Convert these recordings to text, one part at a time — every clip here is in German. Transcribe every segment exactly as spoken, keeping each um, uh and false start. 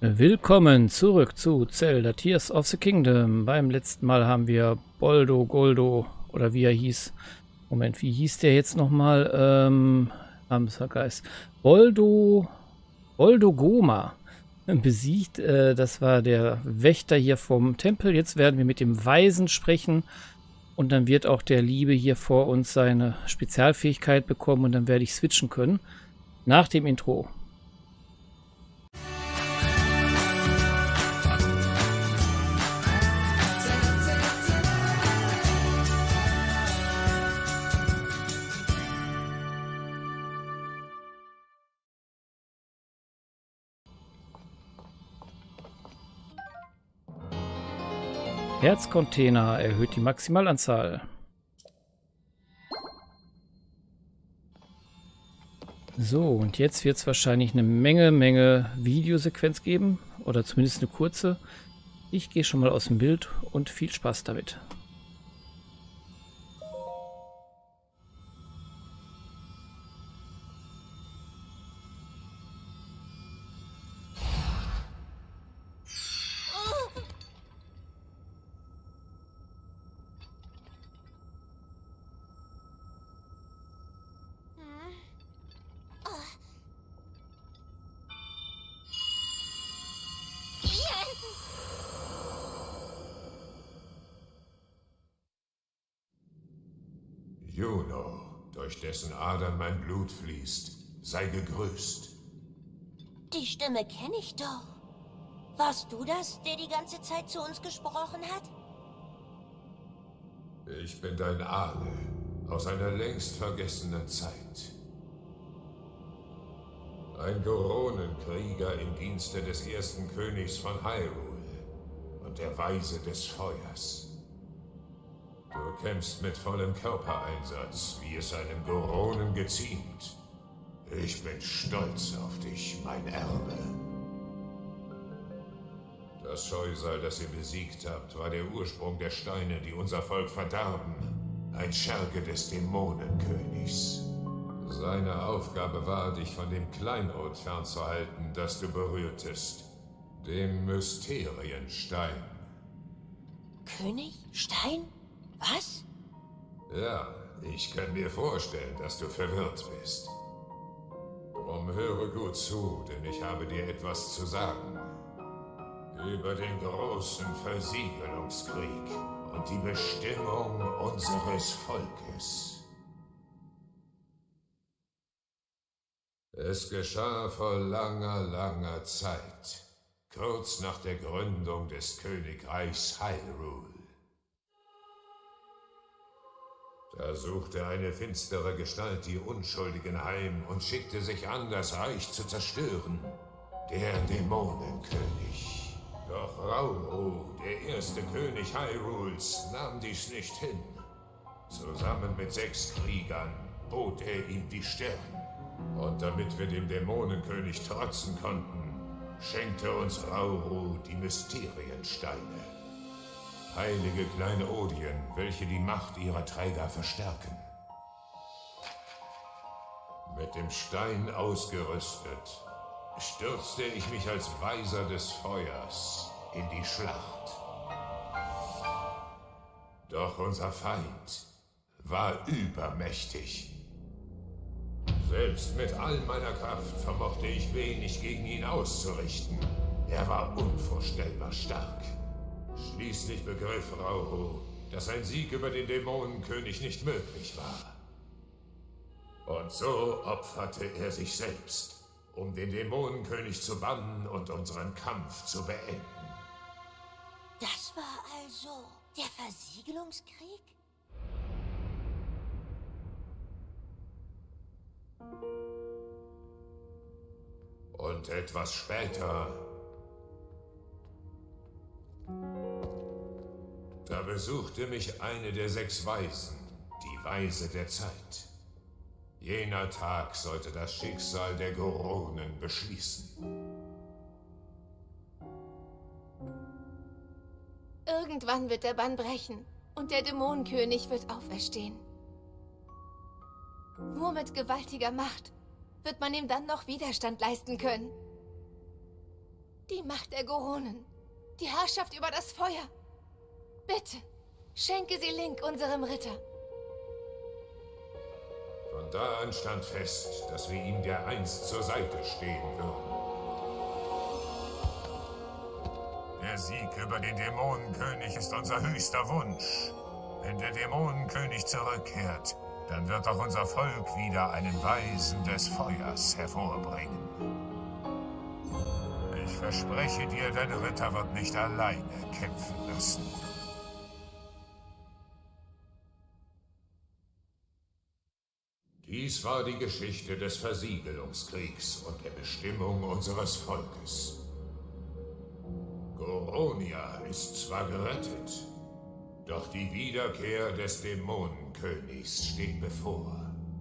Willkommen zurück zu Zelda Tears of the Kingdom. Beim letzten Mal haben wir Boldo, Goldo oder wie er hieß. Moment, wie hieß der jetzt nochmal? Ähm, Geist. Boldo, Boldo Goma besiegt. Äh, das war der Wächter hier vom Tempel. Jetzt werden wir mit dem Weisen sprechen. Und dann wird auch der Liebe hier vor uns seine Spezialfähigkeit bekommen. Und dann werde ich switchen können. Nach dem Intro. Herzcontainer erhöht die Maximalanzahl. So, und jetzt wird es wahrscheinlich eine Menge, Menge Videosequenz geben. Oder zumindest eine kurze. Ich gehe schon mal aus dem Bild und viel Spaß damit. Juno, durch dessen Adern mein Blut fließt, sei gegrüßt. Die Stimme kenne ich doch. Warst du das, der die ganze Zeit zu uns gesprochen hat? Ich bin dein Ahne aus einer längst vergessenen Zeit. Ein Goronenkrieger im Dienste des ersten Königs von Hyrule und der Weise des Feuers. Du kämpfst mit vollem Körpereinsatz, wie es einem Goronen geziemt. Ich bin stolz auf dich, mein Erbe. Das Scheusal, das ihr besiegt habt, war der Ursprung der Steine, die unser Volk verdarben. Ein Scherge des Dämonenkönigs. Seine Aufgabe war, dich von dem Kleinod fernzuhalten, das du berührtest. Dem Mysterienstein. König? Stein? Was? Ja, ich kann mir vorstellen, dass du verwirrt bist. Drum höre gut zu, denn ich habe dir etwas zu sagen. Über den großen Versiegelungskrieg und die Bestimmung unseres Volkes. Es geschah vor langer, langer Zeit, kurz nach der Gründung des Königreichs Hyrule. Da suchte eine finstere Gestalt die Unschuldigen heim und schickte sich an, das Reich zu zerstören. Der Dämonenkönig. Doch Rauru, der erste König Hyrules, nahm dies nicht hin. Zusammen mit sechs Kriegern bot er ihm die Stirn. Und damit wir dem Dämonenkönig trotzen konnten, schenkte uns Rauru die Mysteriensteine. Heilige kleine Odien, welche die Macht ihrer Träger verstärken. Mit dem Stein ausgerüstet, stürzte ich mich als Weiser des Feuers in die Schlacht. Doch unser Feind war übermächtig. Selbst mit all meiner Kraft vermochte ich wenig gegen ihn auszurichten. Er war unvorstellbar stark. Schließlich begriff Rauru, dass ein Sieg über den Dämonenkönig nicht möglich war. Und so opferte er sich selbst, um den Dämonenkönig zu bannen und unseren Kampf zu beenden. Das war also der Versiegelungskrieg? Und etwas später... Da besuchte mich eine der sechs Weisen, die Weise der Zeit. Jener Tag sollte das Schicksal der Goronen beschließen. Irgendwann wird der Bann brechen und der Dämonenkönig wird auferstehen. Nur mit gewaltiger Macht wird man ihm dann noch Widerstand leisten können. Die Macht der Goronen. Die Herrschaft über das Feuer. Bitte, schenke sie Link, unserem Ritter. Von da an stand fest, dass wir ihm dereinst zur Seite stehen würden. Der Sieg über den Dämonenkönig ist unser höchster Wunsch. Wenn der Dämonenkönig zurückkehrt, dann wird auch unser Volk wieder einen Weisen des Feuers hervorbringen. Ich verspreche dir, dein Ritter wird nicht alleine kämpfen müssen. Dies war die Geschichte des Versiegelungskriegs und der Bestimmung unseres Volkes. Goronia ist zwar gerettet, doch die Wiederkehr des Dämonenkönigs steht bevor.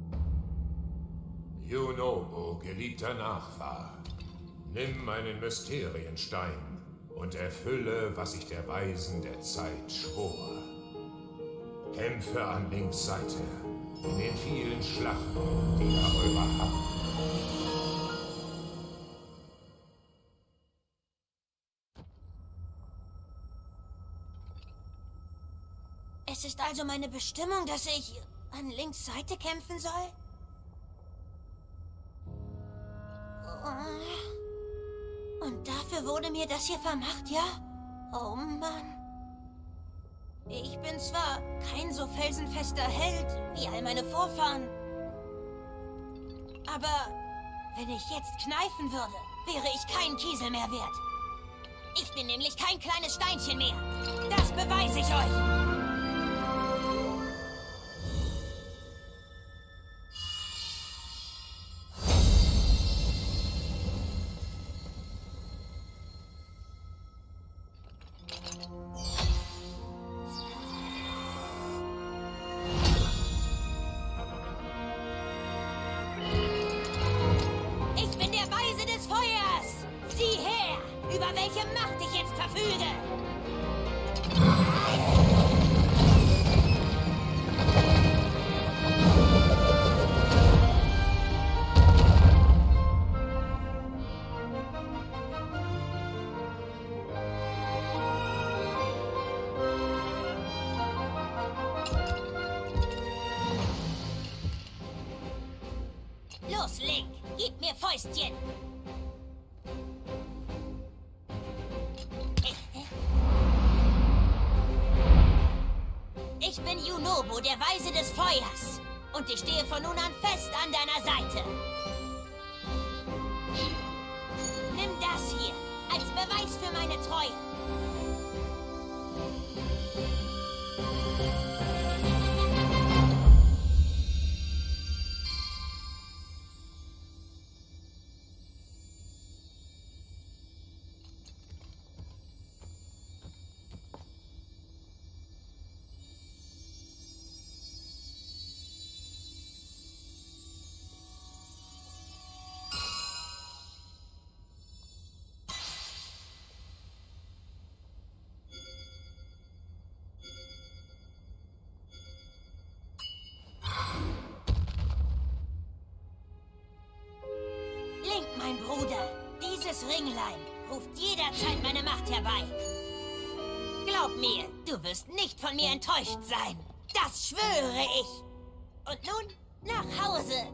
Yunobo, geliebter Nachfahr, nimm meinen Mysterienstein und erfülle, was ich der Weisen der Zeit schwor. Kämpfe an Links Seite in den vielen Schlachten, die darüber haben. Es ist also meine Bestimmung, dass ich an Links Seite kämpfen soll? Und dafür wurde mir das hier vermacht, ja? Oh Mann. Ich bin zwar kein so felsenfester Held wie all meine Vorfahren, aber wenn ich jetzt kneifen würde, wäre ich kein Kiesel mehr wert. Ich bin nämlich kein kleines Steinchen mehr. Das beweise ich euch. Über welche Macht ich jetzt verfüge! Los, Link, gib mir Fäustchen! Ich bin Yunobo, der Weise des Feuers. Und ich stehe von nun an fest an deiner Seite. Nimm das hier als Beweis für meine Treue. Link, mein Bruder, dieses Ringlein ruft jederzeit meine Macht herbei. Glaub mir, du wirst nicht von mir enttäuscht sein. Das schwöre ich. Und nun nach Hause.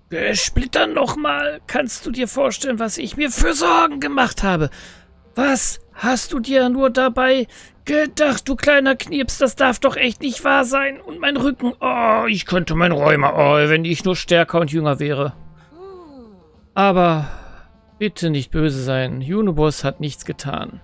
Splitter nochmal. Kannst du dir vorstellen, was ich mir für Sorgen gemacht habe? Was hast du dir nur dabei gedacht, du kleiner Knirps? Das darf doch echt nicht wahr sein. Und mein Rücken, oh, ich könnte mein Rheuma, oh, wenn ich nur stärker und jünger wäre. Aber bitte nicht böse sein. Unobos hat nichts getan.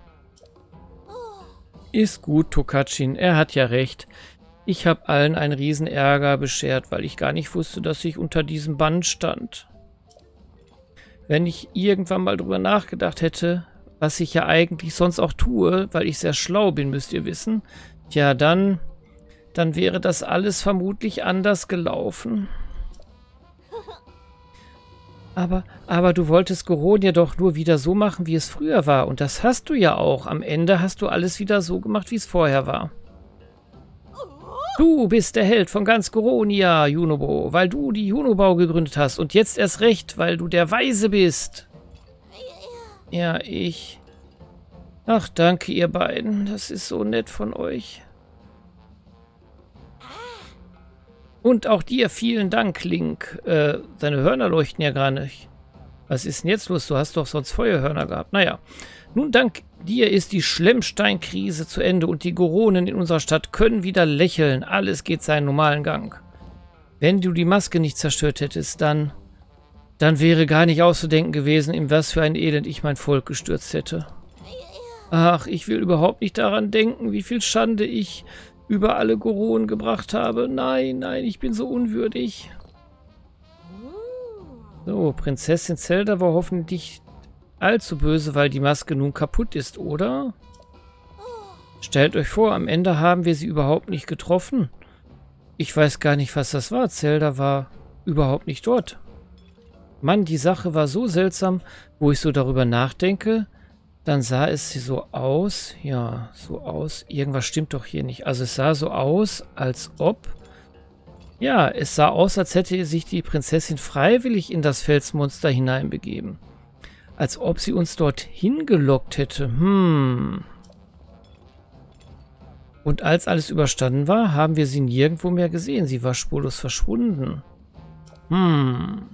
Ist gut, Tokatschin, er hat ja recht. Ich habe allen einen riesen Ärger beschert, weil ich gar nicht wusste, dass ich unter diesem Bann stand. Wenn ich irgendwann mal drüber nachgedacht hätte, was ich ja eigentlich sonst auch tue, weil ich sehr schlau bin, müsst ihr wissen, ja, dann, dann wäre das alles vermutlich anders gelaufen. Aber, aber du wolltest Goronia doch nur wieder so machen, wie es früher war. Und das hast du ja auch. Am Ende hast du alles wieder so gemacht, wie es vorher war. Du bist der Held von ganz Goronia, Junobo, weil du die Junobau gegründet hast. Und jetzt erst recht, weil du der Weise bist. Ja, ich. Ach, danke, ihr beiden. Das ist so nett von euch. Und auch dir vielen Dank, Link. Äh, deine Hörner leuchten ja gar nicht. Was ist denn jetzt los? Du hast doch sonst Feuerhörner gehabt. Naja. Nun, dank dir ist die Schlemmstein-Krise zu Ende und die Goronen in unserer Stadt können wieder lächeln. Alles geht seinen normalen Gang. Wenn du die Maske nicht zerstört hättest, dann... Dann wäre gar nicht auszudenken gewesen, in was für ein Elend ich mein Volk gestürzt hätte. Ach, ich will überhaupt nicht daran denken, wie viel Schande ich über alle Goronen gebracht habe. Nein, nein, ich bin so unwürdig. So, Prinzessin Zelda war hoffentlich allzu böse, weil die Maske nun kaputt ist, oder? Stellt euch vor, am Ende haben wir sie überhaupt nicht getroffen. Ich weiß gar nicht, was das war. Zelda war überhaupt nicht dort. Mann, die Sache war so seltsam, wo ich so darüber nachdenke, dann sah es so aus, ja, so aus, irgendwas stimmt doch hier nicht. Also es sah so aus, als ob, ja, es sah aus, als hätte sich die Prinzessin freiwillig in das Felsmonster hineinbegeben. Als ob sie uns dorthin gelockt hätte. Hm. Und als alles überstanden war, haben wir sie nirgendwo mehr gesehen. Sie war spurlos verschwunden. Hm.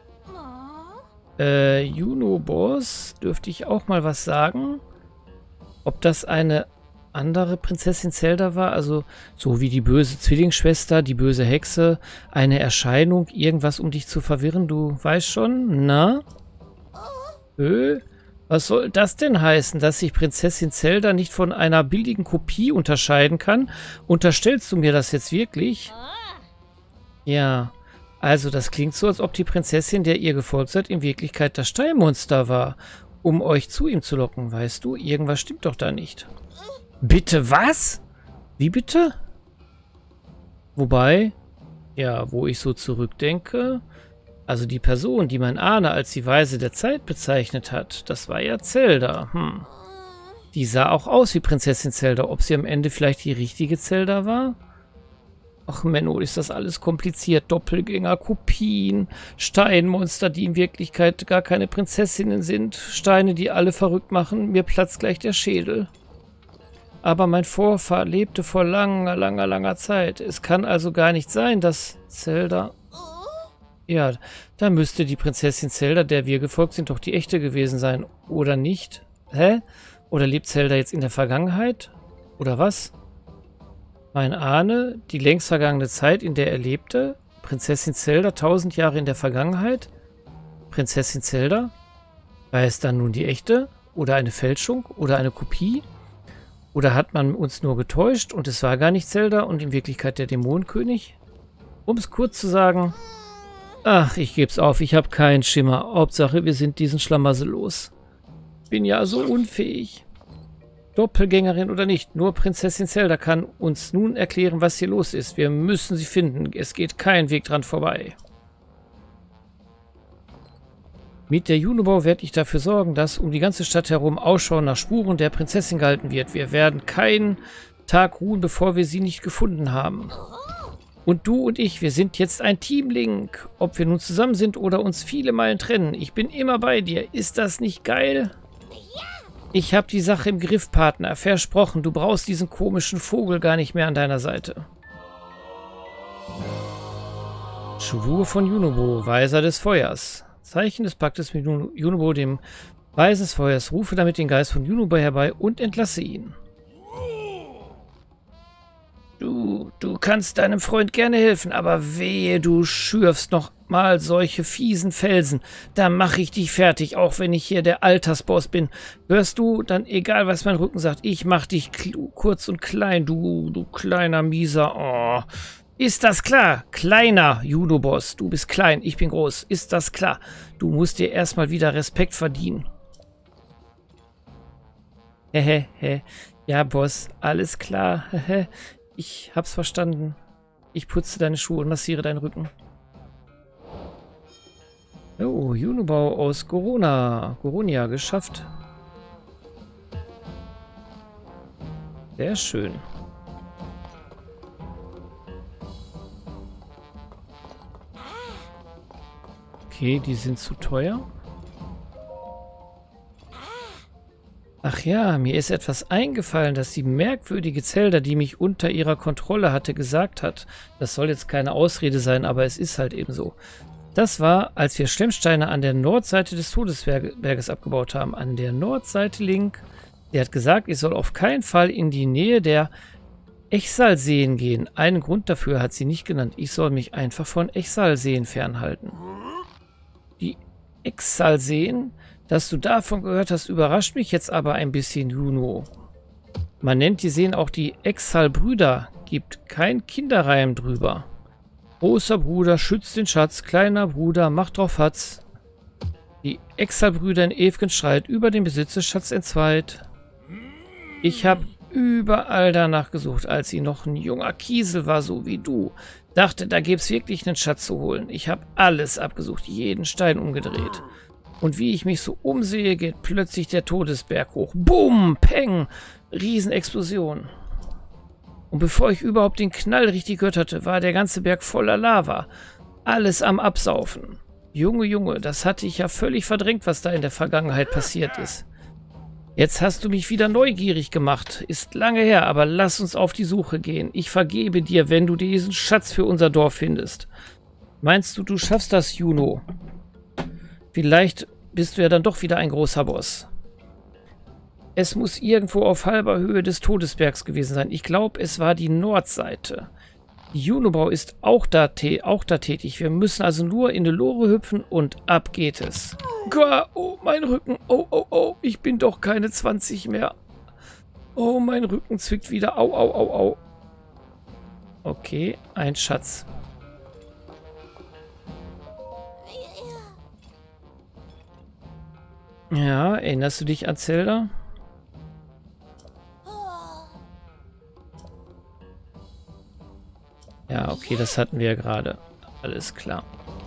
Äh, Junobos, dürfte ich auch mal was sagen? Ob das eine andere Prinzessin Zelda war? Also so wie die böse Zwillingsschwester, die böse Hexe, eine Erscheinung, irgendwas, um dich zu verwirren, du weißt schon, na? Äh, was soll das denn heißen, dass sich Prinzessin Zelda nicht von einer billigen Kopie unterscheiden kann? Unterstellst du mir das jetzt wirklich? Ja. Also, das klingt so, als ob die Prinzessin, der ihr gefolgt seid, in Wirklichkeit das Steinmonster war, um euch zu ihm zu locken, weißt du? Irgendwas stimmt doch da nicht. Bitte was? Wie bitte? Wobei, ja, wo ich so zurückdenke, also die Person, die mein Ahne als die Weise der Zeit bezeichnet hat, das war ja Zelda. Hm. Die sah auch aus wie Prinzessin Zelda. Ob sie am Ende vielleicht die richtige Zelda war? Ach Menno, ist das alles kompliziert. Doppelgänger, Kopien, Steinmonster, die in Wirklichkeit gar keine Prinzessinnen sind. Steine, die alle verrückt machen. Mir platzt gleich der Schädel. Aber mein Vorfahr lebte vor langer, langer, langer Zeit. Es kann also gar nicht sein, dass Zelda... Ja, da müsste die Prinzessin Zelda, der wir gefolgt sind, doch die echte gewesen sein. Oder nicht? Hä? Oder lebt Zelda jetzt in der Vergangenheit? Oder was? Mein Ahne, die längst vergangene Zeit, in der er lebte? Prinzessin Zelda, tausend Jahre in der Vergangenheit? Prinzessin Zelda? War es dann nun die echte? Oder eine Fälschung? Oder eine Kopie? Oder hat man uns nur getäuscht und es war gar nicht Zelda und in Wirklichkeit der Dämonenkönig? Um es kurz zu sagen... Ach, ich geb's auf, ich habe keinen Schimmer. Hauptsache, wir sind diesen Schlamassel los. Bin ja so unfähig. Doppelgängerin oder nicht, nur Prinzessin Zelda kann uns nun erklären, was hier los ist. Wir müssen sie finden. Es geht kein Weg dran vorbei. Mit der Junobau werde ich dafür sorgen, dass um die ganze Stadt herum Ausschau nach Spuren der Prinzessin gehalten wird. Wir werden keinen Tag ruhen, bevor wir sie nicht gefunden haben. Und du und ich, wir sind jetzt ein Team, Link. Ob wir nun zusammen sind oder uns viele Meilen trennen. Ich bin immer bei dir. Ist das nicht geil? Ich habe die Sache im Griff, Partner. Versprochen, du brauchst diesen komischen Vogel gar nicht mehr an deiner Seite. Schwur von Junubo, Weiser des Feuers. Zeichen des Paktes mit Junubo, dem Weise des Feuers. Rufe damit den Geist von Junubo herbei und entlasse ihn. Du, du kannst deinem Freund gerne helfen, aber wehe, du schürfst noch mal solche fiesen Felsen. Da mache ich dich fertig, auch wenn ich hier der Altersboss bin. Hörst du? Dann egal, was mein Rücken sagt, ich mach dich kurz und klein, du, du kleiner Mieser. Oh. Ist das klar? Kleiner Juno-Boss, du bist klein, ich bin groß. Ist das klar? Du musst dir erstmal wieder Respekt verdienen. Hehehe, he. Ja, Boss, alles klar. Hehe. Ich hab's verstanden. Ich putze deine Schuhe und massiere deinen Rücken. Oh, Junobau aus Corona. Coronia geschafft. Sehr schön. Okay, die sind zu teuer. Ach ja, mir ist etwas eingefallen, dass die merkwürdige Zelda, die mich unter ihrer Kontrolle hatte, gesagt hat. Das soll jetzt keine Ausrede sein, aber es ist halt eben so. Das war, als wir Schlemmsteine an der Nordseite des Todesberges abgebaut haben. An der Nordseite, Link. Der hat gesagt, ich soll auf keinen Fall in die Nähe der Echsal-Seen gehen. Einen Grund dafür hat sie nicht genannt. Ich soll mich einfach von Echsal-Seen fernhalten. Die Echsal-Seen... Dass du davon gehört hast, überrascht mich jetzt aber ein bisschen, Juno. Man nennt die Seen auch die Exal-Brüder. Gibt kein Kinderreim drüber. Großer Bruder schützt den Schatz, kleiner Bruder macht drauf Hatz. Die Exal-Brüder in ew'gen Streit über den Besitz des Schatzes entzweit. Ich habe überall danach gesucht, als sie noch ein junger Kiesel war, so wie du. Dachte, da gäbe es wirklich einen Schatz zu holen. Ich habe alles abgesucht, jeden Stein umgedreht. Und wie ich mich so umsehe, geht plötzlich der Todesberg hoch. Boom, Peng, Riesenexplosion. Und bevor ich überhaupt den Knall richtig gehört hatte, war der ganze Berg voller Lava. Alles am Absaufen. Junge, Junge, das hatte ich ja völlig verdrängt, was da in der Vergangenheit passiert ist. Jetzt hast du mich wieder neugierig gemacht. Ist lange her, aber lass uns auf die Suche gehen. Ich vergebe dir, wenn du diesen Schatz für unser Dorf findest. Meinst du, du schaffst das, Juno? Vielleicht bist du ja dann doch wieder ein großer Boss. Es muss irgendwo auf halber Höhe des Todesbergs gewesen sein. Ich glaube, es war die Nordseite. Die Junobau ist auch da, auch da tätig. Wir müssen also nur in die Lore hüpfen und ab geht es. Oh, mein Rücken. Oh, oh, oh. Ich bin doch keine zwanzig mehr. Oh, mein Rücken zwickt wieder. Au, au, au, au. Okay, ein Schatz. Ja, erinnerst du dich an Zelda? Ja, okay, das hatten wir ja gerade. Alles klar.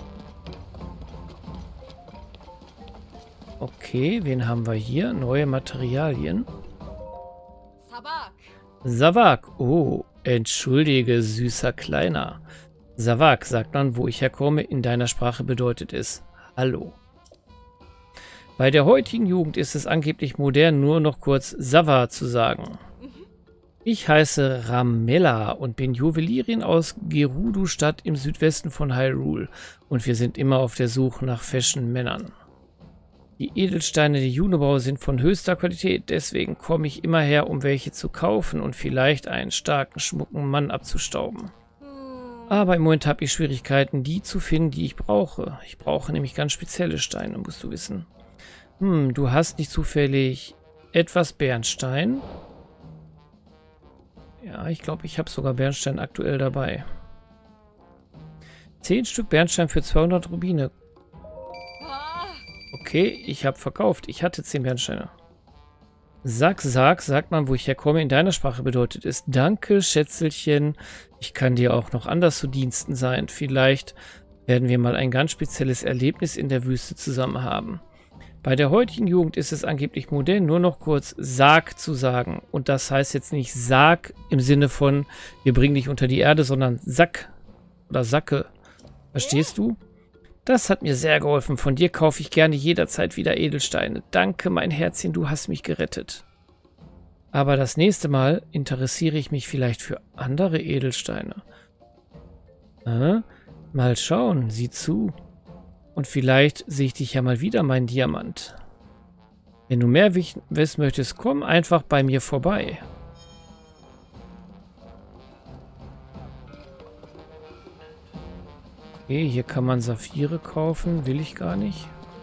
Okay, wen haben wir hier? Neue Materialien. Savak. Savak. Oh, entschuldige, süßer Kleiner. Savak, sagt man, wo ich herkomme. In deiner Sprache bedeutet es Hallo. Bei der heutigen Jugend ist es angeblich modern, nur noch kurz Sava zu sagen. Ich heiße Ramella und bin Juwelierin aus Gerudo-Stadt im Südwesten von Hyrule und wir sind immer auf der Suche nach Fashion-Männern. Die Edelsteine der Junobau sind von höchster Qualität, deswegen komme ich immer her, um welche zu kaufen und vielleicht einen starken, schmucken Mann abzustauben. Aber im Moment habe ich Schwierigkeiten, die zu finden, die ich brauche. Ich brauche nämlich ganz spezielle Steine, musst du wissen. Hm, du hast nicht zufällig etwas Bernstein? Ja, ich glaube, ich habe sogar Bernstein aktuell dabei. Zehn Stück Bernstein für zweihundert Rubine. Okay, ich habe verkauft. Ich hatte zehn Bernsteine. Sag, sag, sagt man, wo ich herkomme. In deiner Sprache bedeutet es Danke, Schätzelchen. Ich kann dir auch noch anders zu Diensten sein. Vielleicht werden wir mal ein ganz spezielles Erlebnis in der Wüste zusammen haben. Bei der heutigen Jugend ist es angeblich modern, nur noch kurz Sag zu sagen. Und das heißt jetzt nicht Sag im Sinne von, wir bringen dich unter die Erde, sondern Sack oder Sacke. Verstehst du? Das hat mir sehr geholfen. Von dir kaufe ich gerne jederzeit wieder Edelsteine. Danke, mein Herzchen, du hast mich gerettet. Aber das nächste Mal interessiere ich mich vielleicht für andere Edelsteine. Äh? Mal schauen, sieh zu. Und vielleicht sehe ich dich ja mal wieder, mein Diamant. Wenn du mehr wissen möchtest, komm einfach bei mir vorbei. Okay, hier kann man Saphire kaufen. Will ich gar nicht.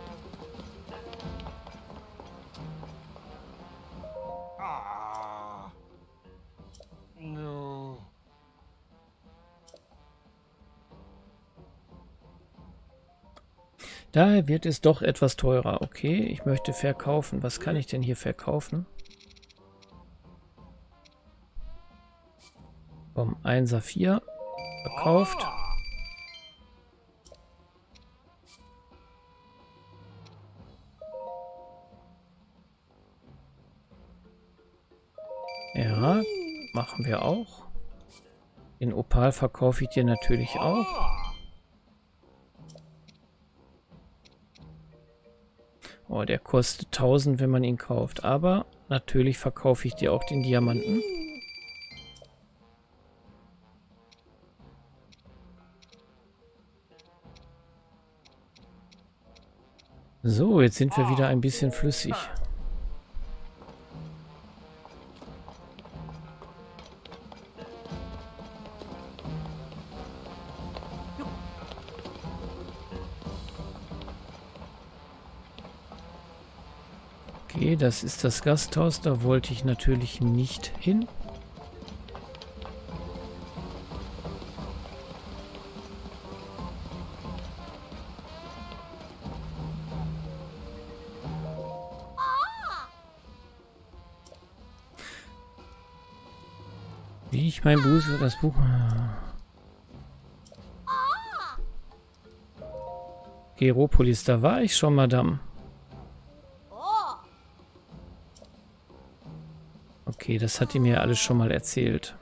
Daher wird es doch etwas teurer. Okay, ich möchte verkaufen. Was kann ich denn hier verkaufen? Komm, ein Saphir. Verkauft. Ja, machen wir auch. Den Opal verkaufe ich dir natürlich auch. Oh, der kostet tausend, wenn man ihn kauft. Aber natürlich verkaufe ich dir auch den Diamanten. So, jetzt sind wir wieder ein bisschen flüssig. Okay, das ist das Gasthaus. Da wollte ich natürlich nicht hin. Wie ich mein Buch, das Buch... Geropolis, da war ich schon, Madame. Okay, das hat die mir alles schon mal erzählt.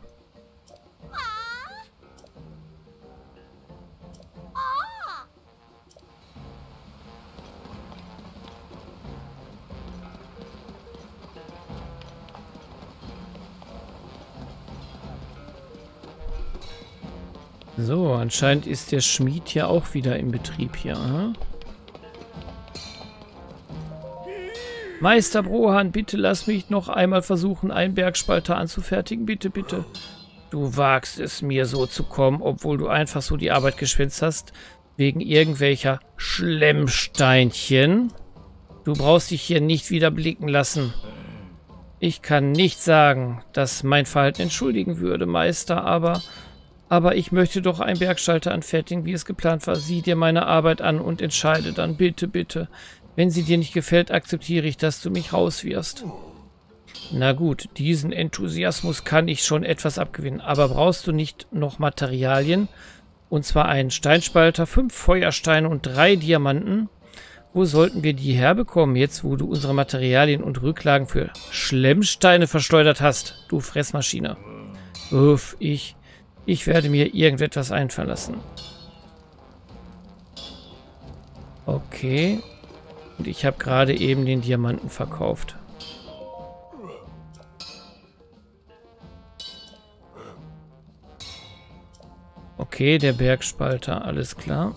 So, anscheinend ist der Schmied ja auch wieder in Betrieb hier. Aha. Meister Brohan, bitte lass mich noch einmal versuchen, einen Bergspalter anzufertigen. Bitte, bitte. Du wagst es, mir so zu kommen, obwohl du einfach so die Arbeit geschwänzt hast, wegen irgendwelcher Schlemmsteinchen. Du brauchst dich hier nicht wieder blicken lassen. Ich kann nicht sagen, dass mein Verhalten entschuldigen würde, Meister, aber... Aber ich möchte doch einen Bergschalter anfertigen, wie es geplant war. Sieh dir meine Arbeit an und entscheide dann. Bitte, bitte. Wenn sie dir nicht gefällt, akzeptiere ich, dass du mich rauswirfst. Na gut, diesen Enthusiasmus kann ich schon etwas abgewinnen. Aber brauchst du nicht noch Materialien? Und zwar einen Steinspalter, fünf Feuersteine und drei Diamanten. Wo sollten wir die herbekommen, jetzt wo du unsere Materialien und Rücklagen für Schlemmsteine verschleudert hast? Du Fressmaschine. Uff, ich... Ich werde mir irgendetwas einfallen lassen. Okay. Und ich habe gerade eben den Diamanten verkauft. Okay, der Bergspalter, alles klar.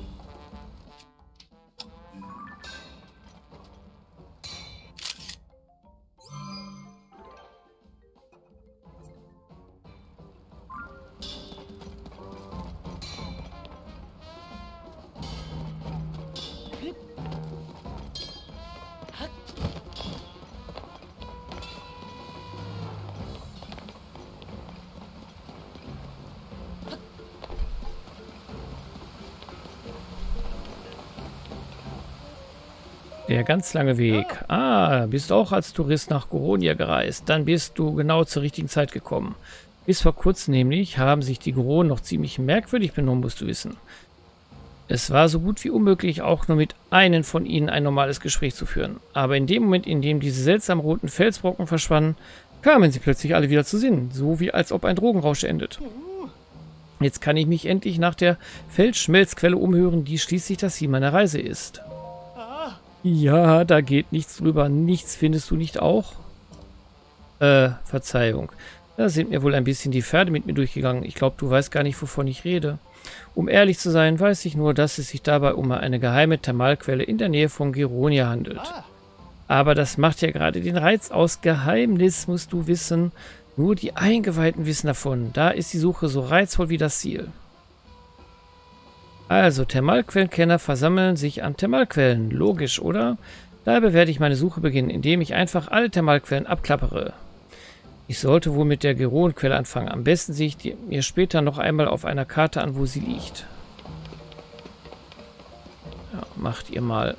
Der ganz lange Weg. Ah, bist auch als Tourist nach Goronia gereist. Dann bist du genau zur richtigen Zeit gekommen. Bis vor kurzem nämlich haben sich die Goronen noch ziemlich merkwürdig benommen, musst du wissen. Es war so gut wie unmöglich, auch nur mit einem von ihnen ein normales Gespräch zu führen. Aber in dem Moment, in dem diese seltsamen roten Felsbrocken verschwanden, kamen sie plötzlich alle wieder zu Sinnen. So wie als ob ein Drogenrausch endet. Jetzt kann ich mich endlich nach der Felsschmelzquelle umhören, die schließlich das Ziel meiner Reise ist. Ja, da geht nichts drüber. Nichts findest du nicht auch? Äh, Verzeihung. Da sind mir wohl ein bisschen die Pferde mit mir durchgegangen. Ich glaube, du weißt gar nicht, wovon ich rede. Um ehrlich zu sein, weiß ich nur, dass es sich dabei um eine geheime Thermalquelle in der Nähe von Gironia handelt. Aber das macht ja gerade den Reiz aus. Geheimnis musst du wissen. Nur die Eingeweihten wissen davon. Da ist die Suche so reizvoll wie das Ziel. Also, Thermalquellenkenner versammeln sich an Thermalquellen. Logisch, oder? Dabei werde ich meine Suche beginnen, indem ich einfach alle Thermalquellen abklappere. Ich sollte wohl mit der Gironquelle anfangen. Am besten sehe ich die, mir später noch einmal auf einer Karte an, wo sie liegt. Ja, macht ihr mal.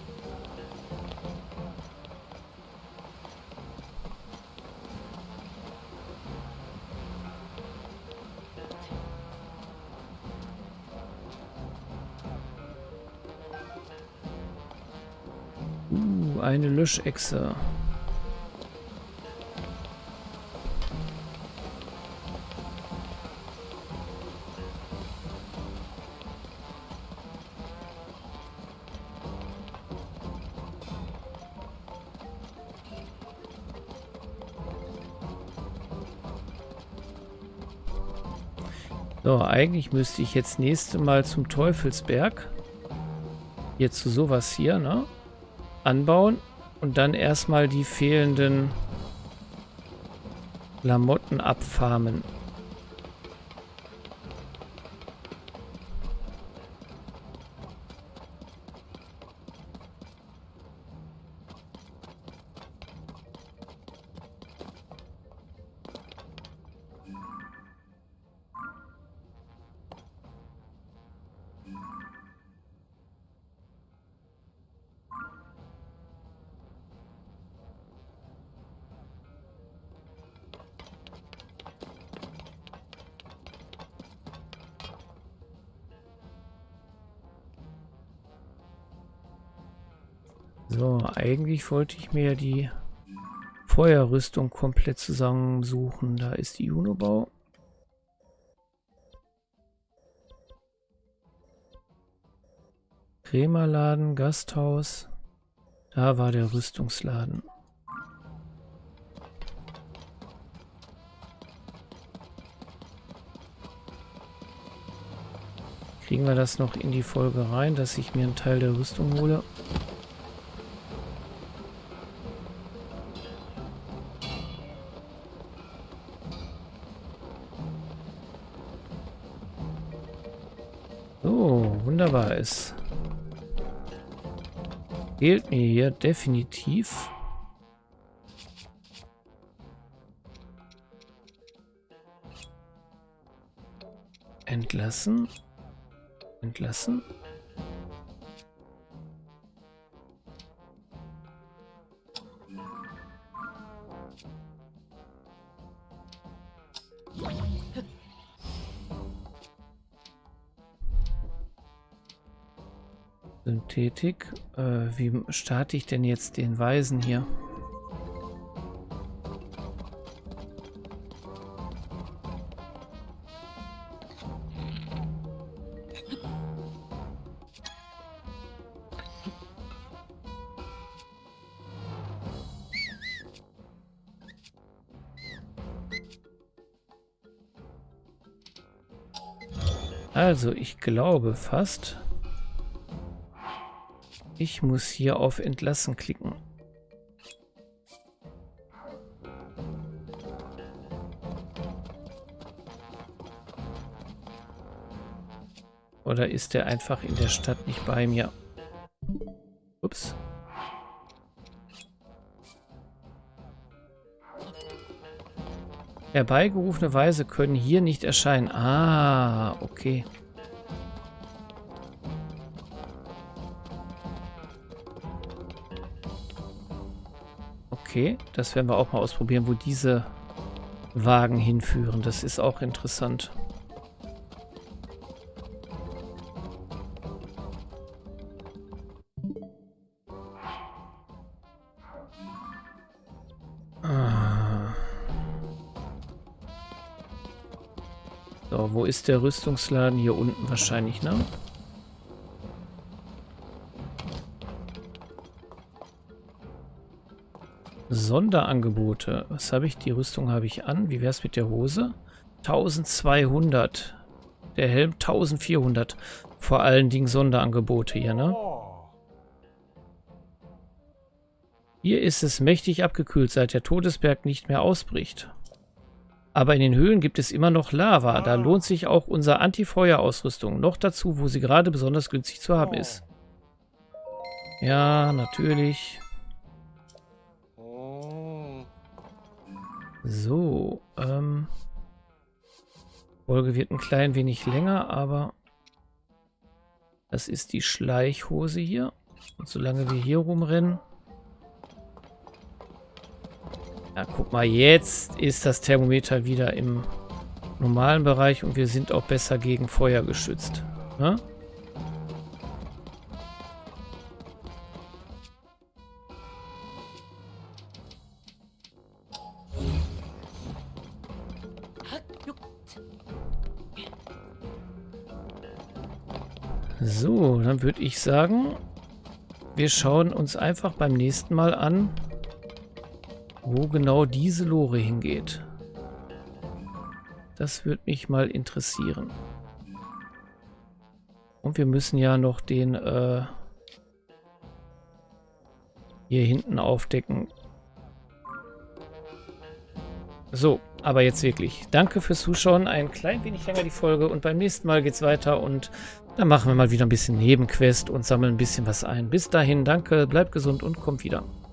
Uh, eine Löschechse. So, eigentlich müsste ich jetzt nächste Mal zum Teufelsberg. Hier zu sowas hier, ne? Anbauen und dann erstmal die fehlenden Klamotten abfarmen. So, eigentlich wollte ich mir die Feuerrüstung komplett zusammensuchen. Da ist die Junobau. Krämerladen, Gasthaus. Da war der Rüstungsladen. Kriegen wir das noch in die Folge rein, dass ich mir einen Teil der Rüstung hole? So, wunderbar. Es fehlt mir hier definitiv entlassen. Entlassen. Synthetik. Äh, wie starte ich denn jetzt den Weisen hier? Also, ich glaube fast, ich muss hier auf Entlassen klicken. Oder ist der einfach in der Stadt nicht bei mir? Ups. Herbeigerufene Weise können hier nicht erscheinen. Ah, okay. Okay, das werden wir auch mal ausprobieren, wo diese Wagen hinführen. Das ist auch interessant. So, wo ist der Rüstungsladen? Hier unten wahrscheinlich, ne? Sonderangebote. Was habe ich? Die Rüstung habe ich an. Wie wäre es mit der Hose? eintausendzweihundert. Der Helm eintausendvierhundert. Vor allen Dingen Sonderangebote hier, ne? Hier ist es mächtig abgekühlt, seit der Todesberg nicht mehr ausbricht. Aber in den Höhlen gibt es immer noch Lava. Da lohnt sich auch unsere Anti-Feuer-Ausrüstung. Noch dazu, wo sie gerade besonders günstig zu haben ist. Ja, natürlich. So, ähm... die Folge wird ein klein wenig länger, aber das ist die Schleichhose hier. Und solange wir hier rumrennen... Ja, guck mal, jetzt ist das Thermometer wieder im normalen Bereich und wir sind auch besser gegen Feuer geschützt. Ne? So, dann würde ich sagen, wir schauen uns einfach beim nächsten Mal an, wo genau diese Lore hingeht. Das würde mich mal interessieren. Und wir müssen ja noch den äh, hier hinten aufdecken. So, aber jetzt wirklich. Danke fürs Zuschauen. Ein klein wenig länger die Folge und beim nächsten Mal geht's weiter und dann machen wir mal wieder ein bisschen Nebenquest und sammeln ein bisschen was ein. Bis dahin, danke, bleibt gesund und kommt wieder.